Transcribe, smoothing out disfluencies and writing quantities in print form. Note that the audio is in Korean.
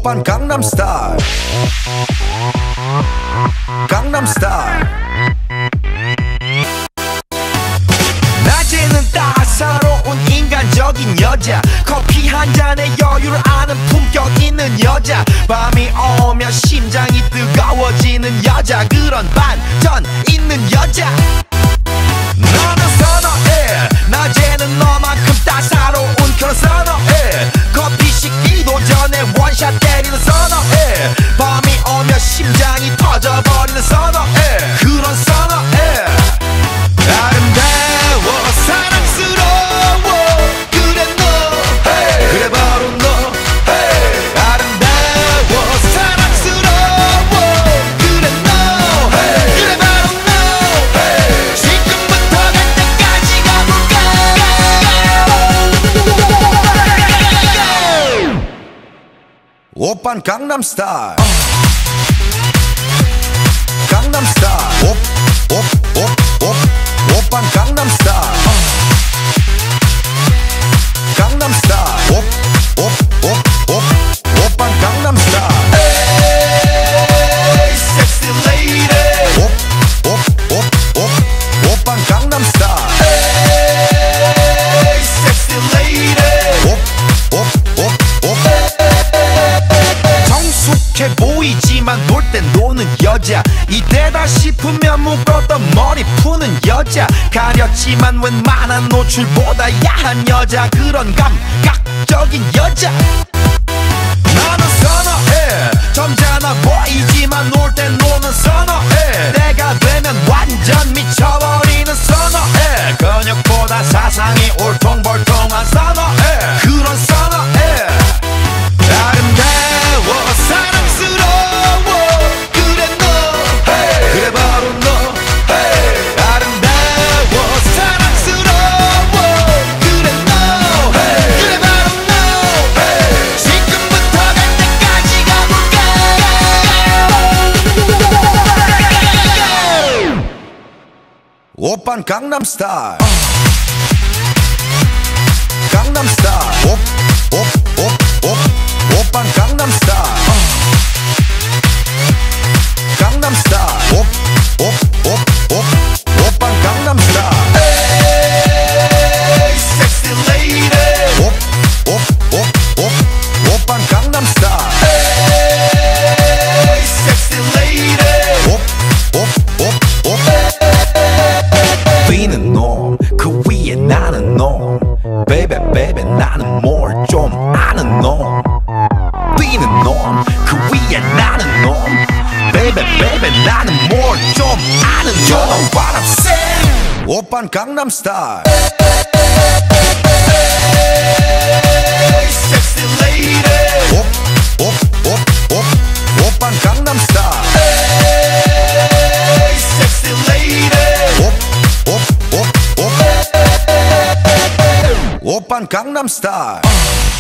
오빤 강남스타일 강남스타일 낮에는 따사로운 인간적인 여자 커피 한 잔에 여유를 아는 품격 있는 여자 밤이 오면 심장이 뜨거워지는 여자 그런 반전 있는 여자 너는 선호해 낮에는 너만큼 따사로운 그런 선호해 커피 식기도 전에 원샷 때리는 선호해 밤이 오면 심장이 터져버리는 선호해 그런 선호해 아름다워 사랑스러워 그래 너 hey. 그래 바로 너 hey. 아름다워 사랑스러워 그래 너 hey. 그래 바로 너 hey. 지금부터 갈 때까지 가볼까 오빤 강남스타일 강남스타일 오빤 강남스타일 강남스타일 오빤 강남스타일 에이 섹시 레이디 오빤 강남스타일 에이 섹시 레이디 성숙해 보이지만 놀 땐 노는 여자 이때다 싶으면 묶었던 머리 푸는 여자 가렸지만 웬만한 노출보다 야한 여자 그런 감각적인 여자 나는 선호해 점잖아 보이지만 놀 땐 노는 선호해 내가 되면 완전 미쳐버리는 선호해 근육보다 사상이 울퉁불퉁한 선호해 그런 선호해 아름다워 사랑스러워 그래 너 hey. 그래 바로 너 hey. 아름다워 사랑스러워 그래 너 hey. 그래 바로 너 hey. 지금부터 갈 때까지 가볼까 오빤 강남스타일 강남스타일 오빤 강남스타일 강남스타일 오빤 강남스타일 에이 섹시 레이디 오빤 강남스타일 에이 섹시 레이디 뛰는 놈 그 위에 나는 놈 베이베 베이베 나는 뭘 좀 아는 놈 뛰는 놈 그 위에 나는 놈 베이베 베이베 나는 뭘 좀 아는 놈 You know what I'm saying 오빤 강남스타일 에이 섹시 레이디 오빤 강남스타일 에이 섹시 레이디 오빤 강남스타일